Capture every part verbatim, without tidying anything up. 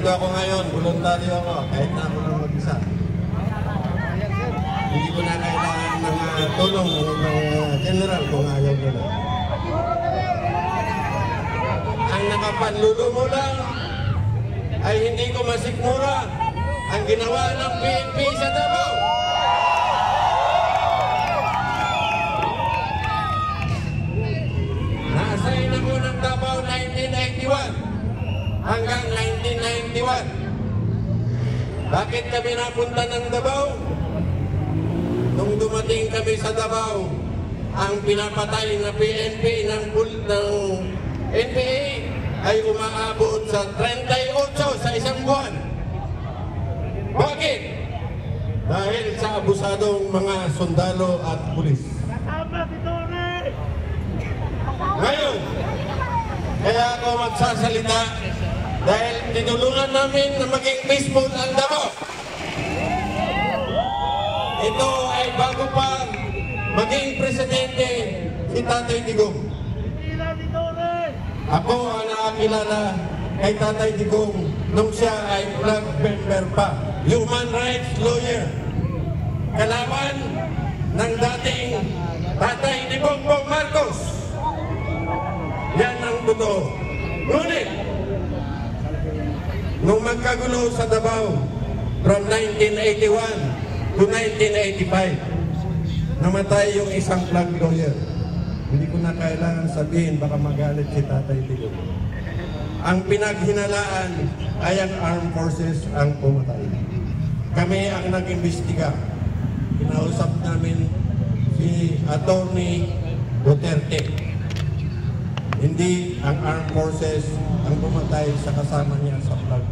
nandito ako ngayon, voluntaryo ako, kahit na ako lang mag-isa. Hindi ko na kailangan ng uh, tulong ng uh, general kung ayaw nila. Ang nakapanlulo mo lang ay hindi ko masikmura ang ginawa ng P N P sa Davao. Na-assign ako ng Davao nineteen eighty-one hanggang nineteen ninety-one. Bakit kami napunta ng Davao? Nung dumating kami sa Davao, ang pinapatay na P N P ng, ng N P A ay umaabot sa thirty-eight sa isang buwan. Bakit? Dahil sa abusadong mga sundalo at pulis. Ngayon, kaya ako magsasalita dahil tinulungan namin na maging peaceful ang Davao. Ito ay bago pa maging presidente si Tatay Digong. Ako ang nakakilala kay Tatay Digong nung siya ay flag member pa, human rights lawyer. Kalaban ng dating Tatay ni Bongbong Marcos. Yan ang totoo. Ngunit, nung magkagulo sa Davao from nineteen eighty-one to nineteen eighty-five, namatay yung isang flag lawyer. Hindi ko na kailangan sabihin, baka magalit si Tatay Digong. Ang pinaghinalaan ay ang armed forces ang pumatay. Kami ang nag-imbestiga. Kinausap namin si Attorney Duterte. Hindi ang armed forces ang pumatay sa kasama niya sa flag.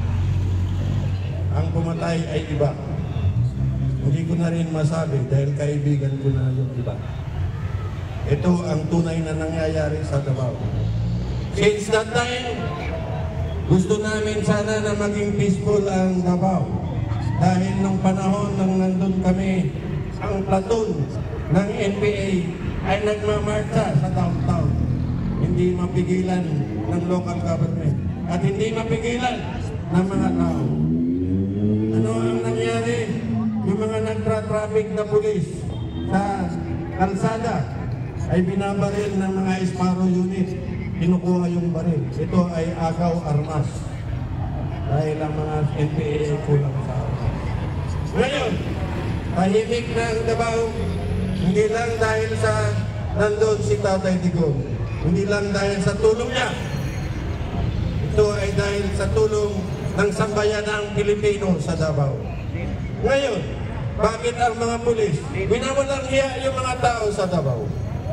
Ang pumatay ay iba. Hindi ko na rin masabi dahil kaibigan ko na yung iba. Ito ang tunay na nangyayari sa Davao. Since that time, gusto namin sana na maging peaceful ang Davao. Dahil nung panahon nang nandun kami, ang platoon ng N P A ay nagmamarcha sa downtown. Hindi mapigilan ng local government at hindi mapigilan ng mga tao. Ano ang nangyari? Yung mga nagtra-traffic na pulis sa kalsada ay binabaril ng mga Esparo unit. Kinukuha yung baril. Ito ay agaw armas. Dahil ang mga N P A ay kulang sa armas. Ngayon, tahimik na ang Davao. Hindi lang dahil sa nandun si Tatay Digong. Hindi lang dahil sa tulong niya. Ito ay dahil sa tulong ng sambayanang Pilipino sa Davao. Ngayon, bakit ang mga pulis binawalang hiya yung mga tao sa Davao?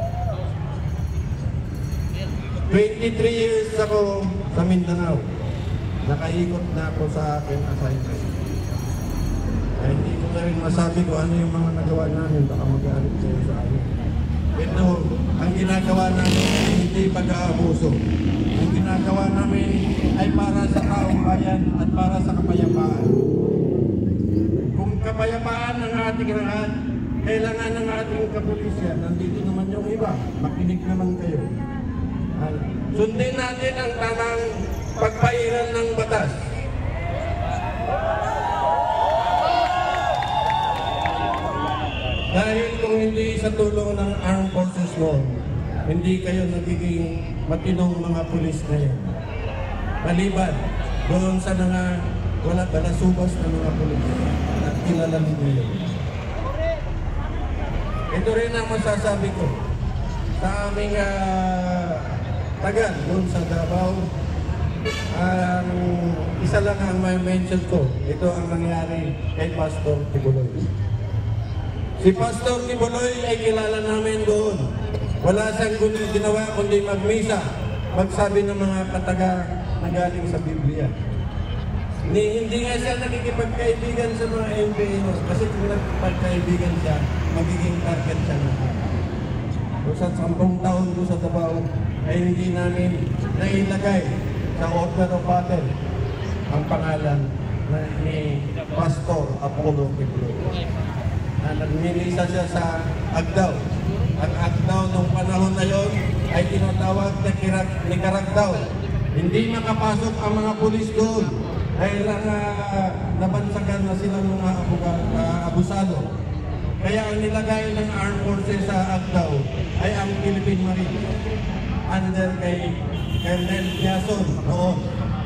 twenty-three years ako sa Mindanao. Nakaikot na ako sa aking assignment. Ay, hindi ko na rin masabi kung ano yung mga nagawa namin. Baka mag-aalit kayo sa akin. Pero ang ginagawa namin ay hindi pag-aabuso. Ang ginagawa namin ay para sa taong bayan at para sa kapayapaan. Kung kapayapaan ang ating lahat, kailangan ng ating kapulisyan. Nandito naman yung iba. Makinig naman kayo. Sundin natin ang tamang pagpairal ng batas. Dahil kung hindi sa tulong ng armed forces mo, hindi kayo nagiging matinong mga pulis na yan. Maliban doon sa mga wala balasubas na mga pulis at kilala ninyo yun. Ito rin ang masasabi ko sa aming uh, tagal doon sa Davao. Ang um, isa lang ang may mention ko. Ito ang nangyari kay Pastor Tibuloy. Si Pastor Tibuloy ay kilala namin doon. Wala siyang ginawa kundi magmisa, magsabi ng mga kataga na galing sa Biblia. Ni, hindi nga siya nakikipagkaibigan sa mga N P A kasi kung nakikipagkaibigan siya, magiging target siya na. So, sa sampung taon ko sa Davao ay hindi namin nailagay sa order of battle ang pangalan na ni Pastor Apollo Tibuloy. Na nagmilisa siya sa Agdao. Ang Agdao nung panahon na yon ay tinatawag na Nicaragdao. Hindi makapasok ang mga pulis doon dahil lang uh, nabansagan na silang mga abuga- uh, abusado. Kaya ang nilagay ng Armed Forces sa Agdao ay ang Philippine Marine under kay Colonel Quezon noon.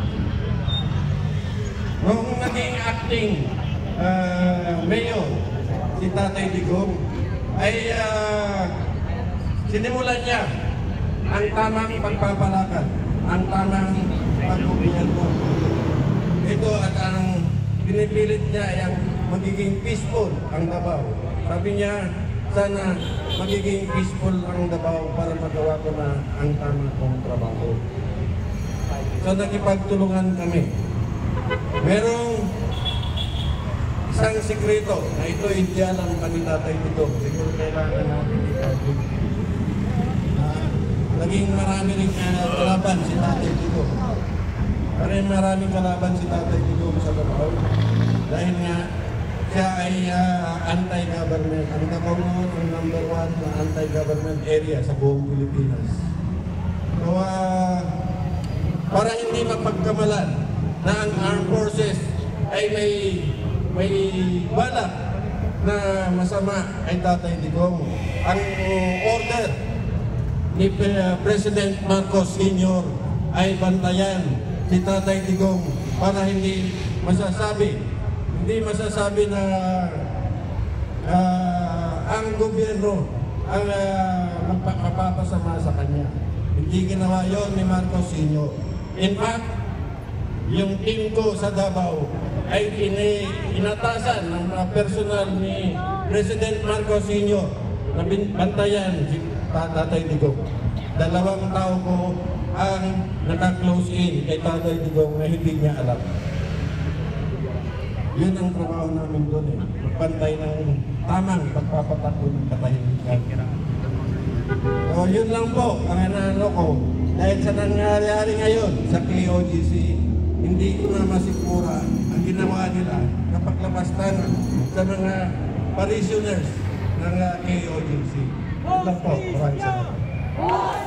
Noong naging acting uh, mayor si Tatay Digong ay uh, sinimulan niya ang tamang pagpapalakad, ang tamang pagbubuyan. Ito at ang pinipilit niya ay ang magiging peaceful ang Davao. Sabi niya, sana magiging peaceful ang Davao para magawa ko na ang tamang kong trabaho. So nakipagtulungan kami. Merong isang sikreto na ito hindi alam pa ni Tatay dito. Siguro kailangan natin ito. Uh, naging marami rin uh, kalaban si Tatay dito. Maraming maraming kalaban si Tatay dito sa Davao. Dahil nga siya ay uh, anti-government. Ang Davao noon ang number one na anti-government area sa buong Pilipinas. So, uh, para hindi mapagkamalan na ang armed forces ay may may balak na masama kay Tatay Digong. Ang order ni President Marcos Senior ay bantayan si Tatay Digong para hindi masasabi hindi masasabi na uh, ang gobyerno ang uh, mapapasama sa kanya. Hindi ginawa yon ni Marcos Senior. In fact, yung team ko sa Davao ay ini inatasan ng mga personal ni President Marcos Senior na bantayan si Tatay Digong. Dalawang tao ko ang naka-close in kay Tatay Digong na hindi niya alam. Yun ang trabaho namin doon eh. Pantay ng tamang pagpapatakbo ng katahimikan. So yun lang po ang inaano ko. Dahil sa nangyayari ngayon sa K O G C, hindi ko na masikmura ang ginawa nila na paglabastanan sa mga parishioners ng uh, K O G C. Yun lang po. Maraming salamat.